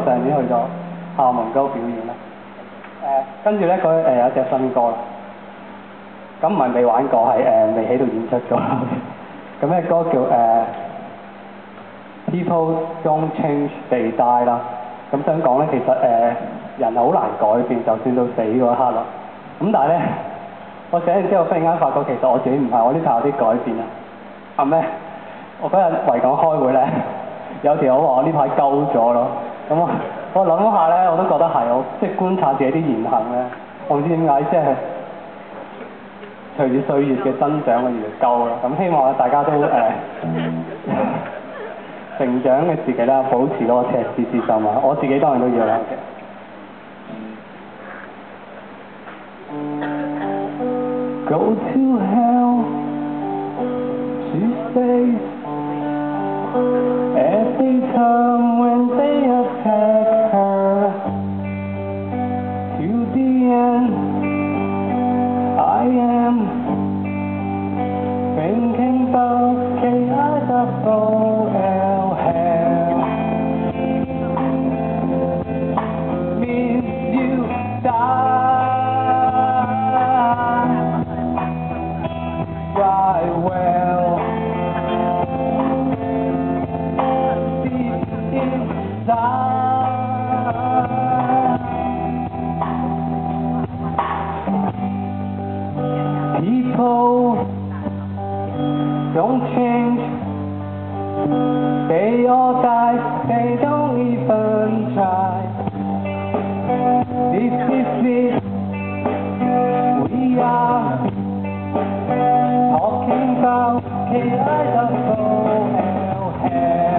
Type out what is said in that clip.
上年去咗廈門嗰度表演啦。跟住咧佢有一隻新歌啦，咁唔係未玩過，係未喺度演出咗。咁咧歌叫People Don't Change They Die 啦。咁想講咧，其實人係好難改變，就算到死嗰一刻咯。咁但係咧，我寫完之後忽然間發覺，其實我自己唔係，我呢排有啲改變啊。係咩？我嗰日維港開會咧，有條友話我呢排鳩咗咯。咁我諗下咧，我都覺得係，我即係觀察自己啲言行咧，我唔知點解即係隨住歲月嘅增長，我越嚟越鳩咯。咁希望大家都成長嘅時期啦，保持嗰個赤子之心啊！我自己當然都要啦。Go to hell, she says, every time when they attack her. To the end, I am thinking about KIWL. People don't change, they all die, they don't even try. This is it, we are talking about KIWL.